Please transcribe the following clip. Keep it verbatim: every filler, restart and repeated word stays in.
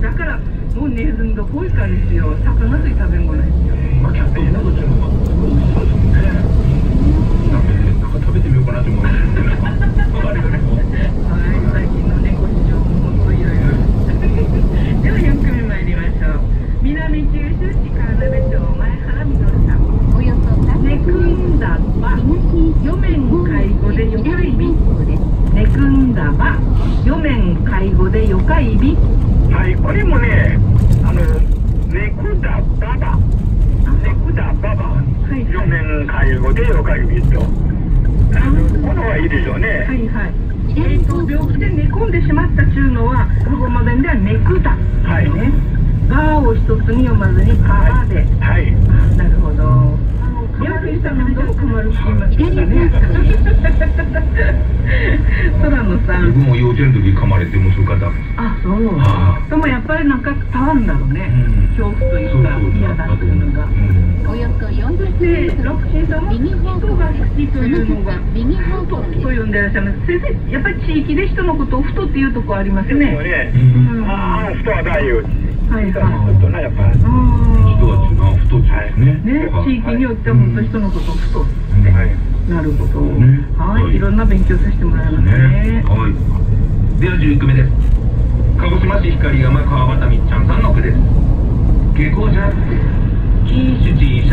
だからもうネズミが多いからですよ。魚類食べ物ですよ。 まあキャットのこともすごい美味しそうですもんね。なんか食べてみようかなと思います。あれがね。 はい、最近の猫事情も本当いろいろ。ではよん組参りましょう。南九州市川辺町前原みどるさん。 およそねくんだば四面介護でよかいび。ねくんだば四面介護でよかいび。 はい、これもね、あのねくだばば、ねくだばば、四面介護でよかいびと。このはいいでしょうね。 はいはい。えーと病気で寝込んでしまったちゅうのは古語までではねくだ。はいね。がを一つに読まずにかばで。 はい。 なるほど。病気したのどうかまるって言いましたね。空野さん。 僕も幼稚園の時噛まれてもそうかった。 あ、そう。でもやっぱりなんか変わるんだろうね。恐怖というか嫌だっていうのが。 およそよんじゅっキで、 ロ六神さんは人が好きというのが右方向です。 と呼んでいらっしゃいます。先生、やっぱり地域で人のことをふとっていうところありますね。 ああ、人は大よ。 はいはい。 ちょっとね、やっぱり。 人は違う、太っちゃうね。 ね、地域によっては本当人のことをふとって。なるほど。はい、いろんな勉強させてもらいますね。 はい。ではじゅういっ組目です。鹿児島市光山川端みっちゃんさんの句です。下校じゃ、禁酒地